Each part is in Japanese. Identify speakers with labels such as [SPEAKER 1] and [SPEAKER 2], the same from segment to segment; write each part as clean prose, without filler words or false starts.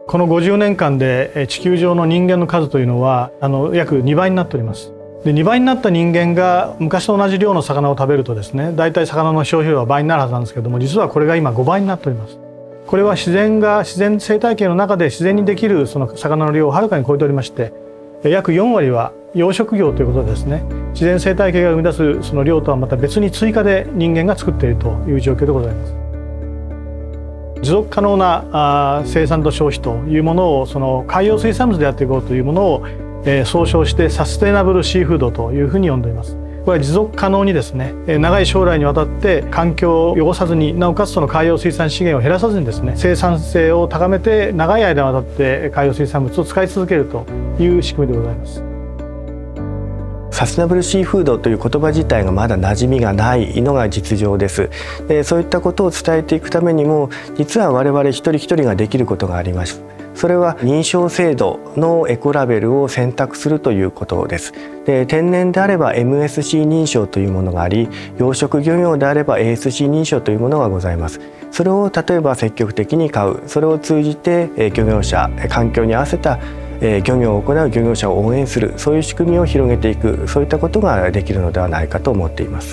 [SPEAKER 1] この50年間で地球上の人間の数というのは約2倍になっております。で2倍になった人間が昔と同じ量の魚を食べるとですね、だいたい魚の消費量は倍になるはずなんですけども、実はこれが今5倍になっております。これは自然生態系の中で自然にできるその魚の量をはるかに超えておりまして、約4割は養殖業ということでですね、自然生態系が生み出すその量とはまた別に追加で人間が作っているという状況でございます。持続可能な生産と消費というものをその海洋水産物でやっていこうというものを総称してサステナブルシーフードというふうに呼んでいます。これは持続可能にですね、長い将来にわたって環境を汚さずに、なおかつその海洋水産資源を減らさずにですね、生産性を高めて長い間にわたって海洋水産物を使い続けるという仕組みでございます。
[SPEAKER 2] サステナブルシーフードという言葉自体がまだ馴染みがないのが実情です。そういったことを伝えていくためにも、実は我々一人一人ができることがあります。それは認証制度のエコラベルを選択するということです。で、天然であれば MSC 認証というものがあり、養殖漁業であれば ASC 認証というものがございます。それを例えば積極的に買う、それを通じて漁業者、環境に合わせた漁業を行う漁業者を応援する、そういう仕組みを広げていく、そういったことができるのではないかと思っています。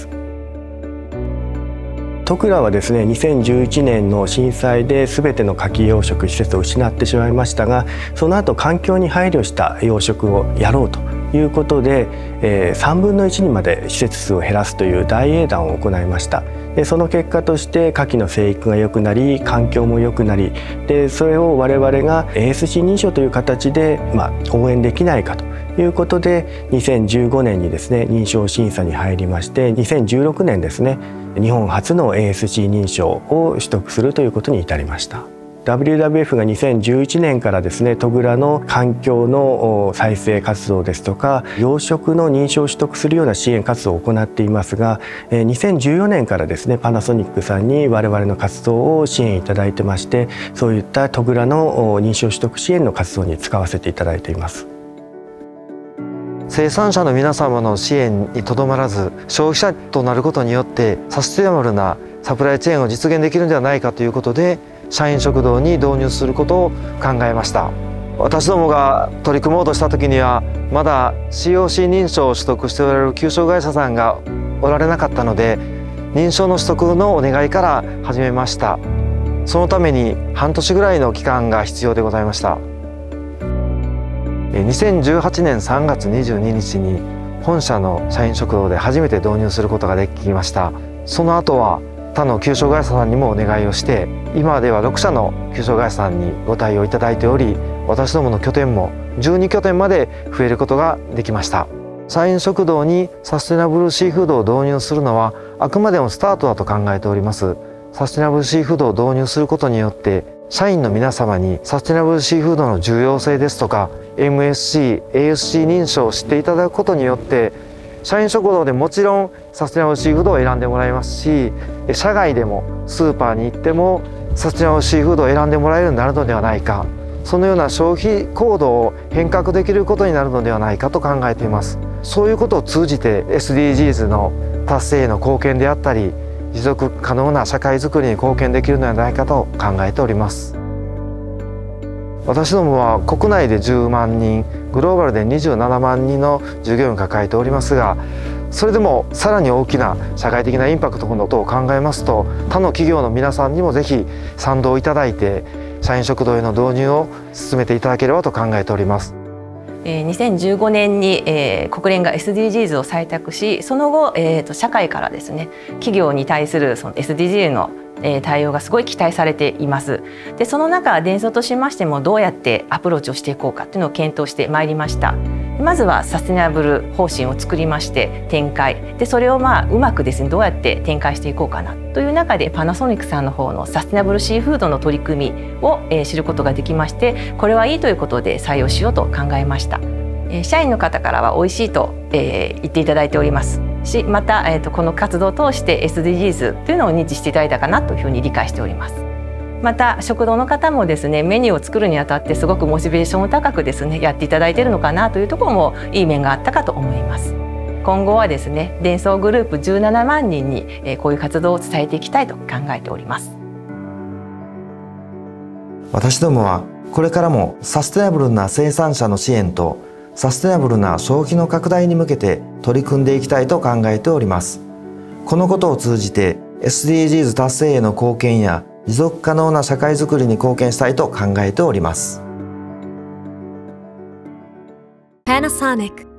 [SPEAKER 2] 戸倉はですね、2011年の震災で全てのカキ養殖施設を失ってしまいましたが、その後環境に配慮した養殖をやろうということで、3分の1にまで施設数を減らすという大英断を行いました。でその結果としてカキの生育が良くなり、環境も良くなり、でそれを我々が ASC 認証という形で、応援できないかということで、2015年にですね認証審査に入りまして、2016年ですね日本初の ASC 認証を取得するということに至りました。WWF が2011年からですね、戸倉の環境の再生活動ですとか、養殖の認証を取得するような支援活動を行っていますが、2014年からですね、パナソニックさんに我々の活動を支援いただいてまして、そういった戸倉の認証取得支援の活動に使わせていただいています。
[SPEAKER 3] 生産者の皆様の支援にとどまらず、消費者となることによってサステナブルなサプライチェーンを実現できるのではないかということで、社員食堂に導入することを考えました。私どもが取り組もうとした時には、まだ COC 認証を取得しておられる給食会社さんがおられなかったので、認証の取得のお願いから始めました。そのために半年ぐらいの期間が必要でございました。2018年3月22日に本社の社員食堂で初めて導入することができました。その後は他の給食会社さんにもお願いをして、今では6社の給食会社さんにご対応いただいており、私どもの拠点も12拠点まで増えることができました。社員食堂にサステナブルシーフードを導入するのはあくまでもスタートだと考えております。サステナブルシーフードを導入することによって、社員の皆様にサステナブルシーフードの重要性ですとか MSC、ASC 認証を知っていただくことによって、社員食堂でもちろんサステナブルシーフードを選んでもらえますし、社外でもスーパーに行ってもサステナブルシーフードを選んでもらえるようになるのではないか、そのような消費行動を変革できることになるのではないかと考えています。そういうことを通じて SDGs の達成への貢献であったり、持続可能な社会づくりに貢献できるのではないかと考えております。私どもは国内で10万人、グローバルで27万人の従業員を抱えておりますが、それでもさらに大きな社会的なインパクトのことを考えますと、他の企業の皆さんにもぜひ賛同いただいて、社員食堂への導入を進めていただければと考えております。
[SPEAKER 4] 2015年に、国連が SDGs を採択し、その後、社会からですね、企業に対するその SDGs の対応がすごい期待されています。で、その中、デンソーとしましてもどうやってアプローチをしていこうかというのを検討してまいりました。まずはサステナブル方針を作りまして展開で、それをうまくですね、どうやって展開していこうかなという中で、パナソニックさんの方のサステナブルシーフードの取り組みを知ることができまして、これはいいということで採用しようと考えました。社員の方からは美味しいと言っていただいておりますし、またこの活動を通して SDGs というのを認知していただいたかなというふうに理解しております。また食堂の方もですね、メニューを作るにあたってすごくモチベーションを高くですねやっていただいているのかなというところもいい面があったかと思います。今後はですね、デンソーグループ17万人にこういう活動を伝えていきたいと考えております。
[SPEAKER 3] 私どもはこれからもサステナブルな生産者の支援とサステナブルな消費の拡大に向けて取り組んでいきたいと考えております。このことを通じて SDGs 達成への貢献や持続可能な社会づくりに貢献したいと考えております。
[SPEAKER 5] Panasonic